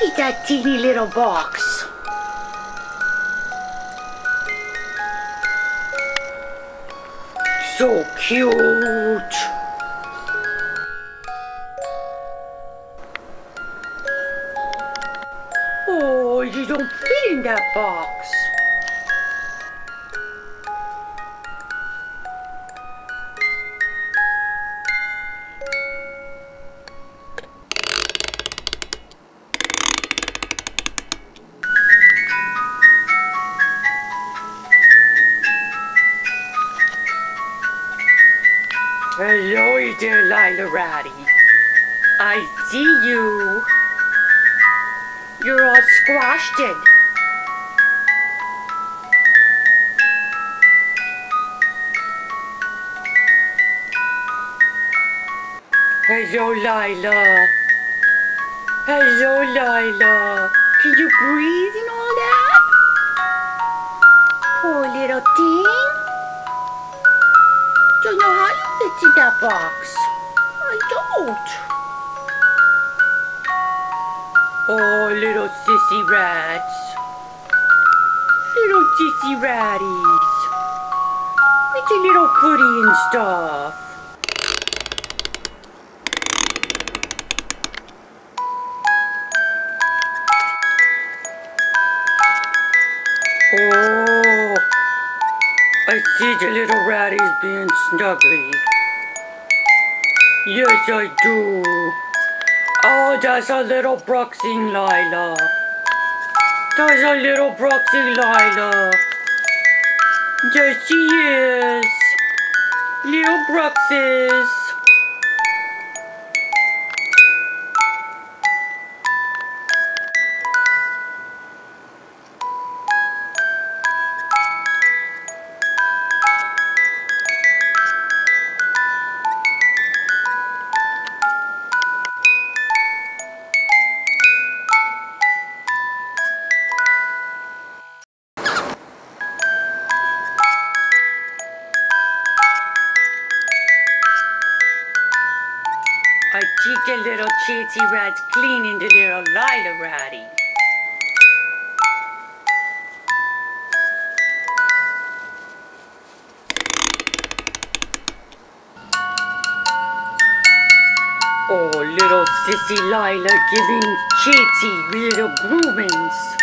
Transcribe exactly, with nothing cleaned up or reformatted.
Look at that teeny little box. So cute. Oh, you don't fit in that box. Hello there, Lila Ratty. I see you. You're all squashed in. Hello, Lila. Hello, Lila. Can you breathe and all that? Poor little thing. Don't know how you fit in that box. I don't. Oh, little sissy rats. Little sissy ratties. With your little footy and stuff. Oh, I see the little ratties being snuggly. Yes, I do. Oh, that's a little Bruxy Lila. That's a little Bruxy Lila. There she is. Little Bruxes. I keep the little chitsy rats cleaning the little Lila Ratty. Oh, little sissy Lila giving Chitsy little groomings.